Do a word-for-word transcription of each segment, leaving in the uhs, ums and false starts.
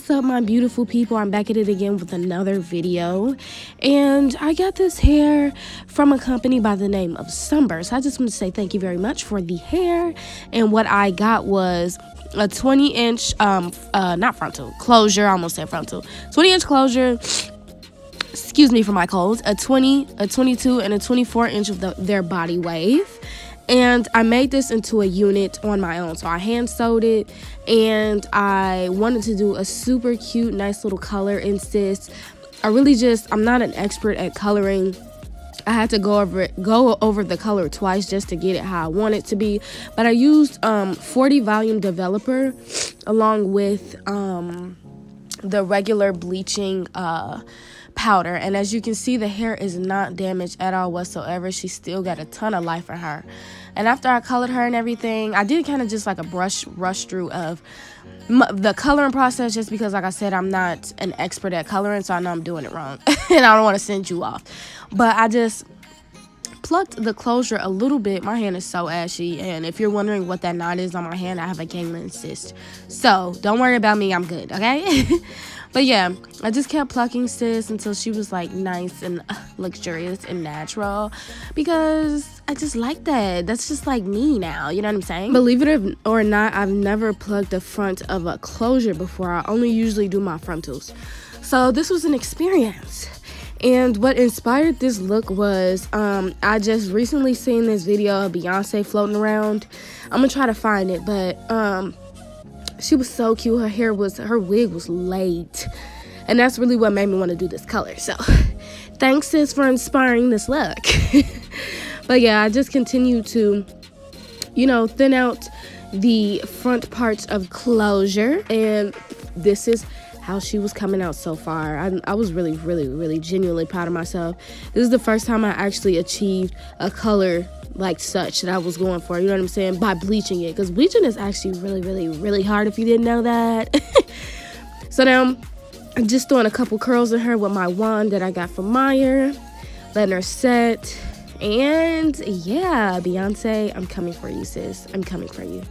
What's up, my beautiful people? I'm back at it again with another video, and I got this hair from a company by the name of Sunber. So I just want to say thank you very much for the hair. And what I got was a twenty inch um uh not frontal closure, I almost said frontal, twenty inch closure, excuse me for my cold, a twenty, a twenty-two, and a twenty-four inch of the, their body wave. And I made this into a unit on my own. So I hand sewed it, and I wanted to do a super cute, nice little color in sis. I really just, I'm not an expert at coloring. I had to go over it, go over the color twice just to get it how I want it to be. But I used um, forty volume developer along with um, the regular bleaching uh, powder. And as you can see, the hair is not damaged at all whatsoever. She still got a ton of life in her. And after I colored her and everything, I did kind of just like a brush rush through of m the coloring process, just because, like I said, I'm not an expert at coloring, so I know I'm doing it wrong and I don't want to send you off. But I just plucked the closure a little bit. My hand is so ashy, and if you're wondering what that knot is on my hand, I have a gangland cyst, so don't worry about me, I'm good, okay? But yeah, I just kept plucking sis until she was like nice and uh, luxurious and natural, because I just like that. That's just like me now, you know what I'm saying? Believe it or not, I've never plucked the front of a closure before. I only usually do my frontals. So this was an experience. And what inspired this look was, um, I just recently seen this video of Beyonce floating around. I'm gonna try to find it, but um, she was so cute. Her hair was, her wig was laid. And that's really what made me want to do this color. So thanks, sis, for inspiring this look. But yeah, I just continued to, you know, thin out the front parts of closure. And this is how she was coming out so far. I, I was really, really, really genuinely proud of myself. This is the first time I actually achieved a color like such that I was going for, you know what I'm saying, by bleaching it, because bleaching is actually really, really, really hard if you didn't know that. So now I'm just throwing a couple curls in her with my wand that I got from Meyer, letting her set. And yeah, Beyonce, I'm coming for you, sis. I'm coming for you.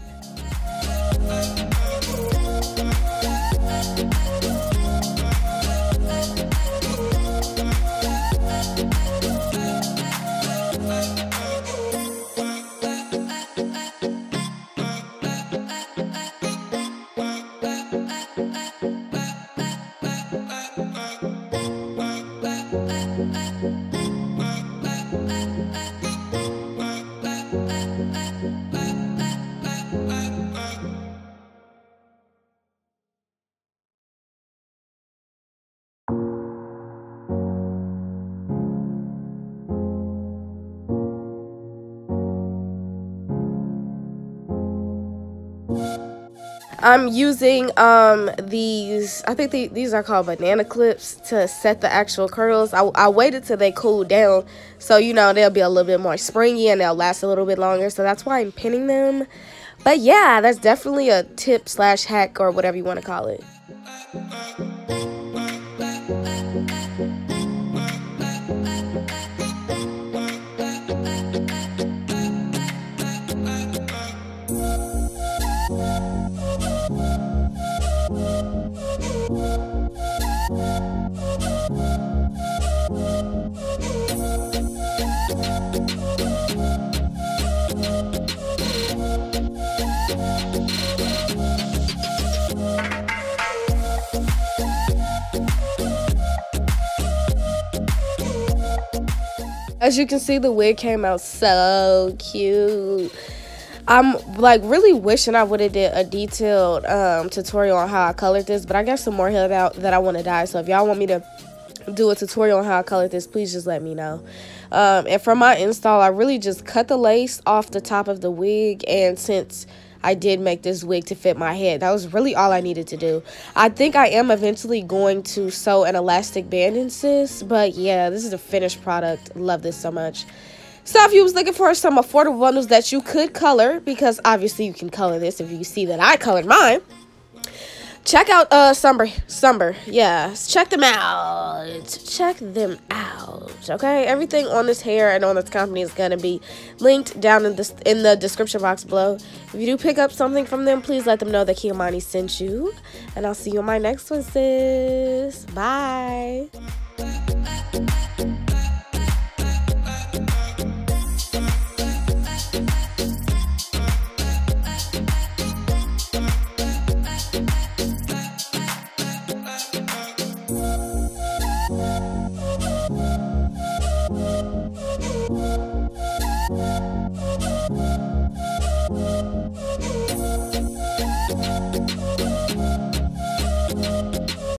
I'm using um these, I think they, these are called banana clips, to set the actual curls. I, I waited till they cool down, so you know they'll be a little bit more springy and they'll last a little bit longer, so that's why I'm pinning them. But yeah, that's definitely a tip slash hack, or whatever you want to call it. As you can see, the wig came out so cute. I'm like really wishing I would have did a detailed um, tutorial on how I colored this, but I got some more hair out that I want to dye. So if y'all want me to do a tutorial on how I colored this, please just let me know. Um, and for my install, I really just cut the lace off the top of the wig, and since I did make this wig to fit my head, that was really all I needed to do. I think I am eventually going to sew an elastic band in sis, but yeah, this is a finished product. Love this so much. So if you was looking for some affordable bundles that you could color, because obviously you can color this if you see that I colored mine, check out uh Sunber. Sunber. Yeah, check them out. Check them out. Okay, everything on this hair and on this company is gonna be linked down in this in the description box below. If you do pick up something from them, please let them know that Kiamani sent you. And I'll see you on my next one, sis. Bye.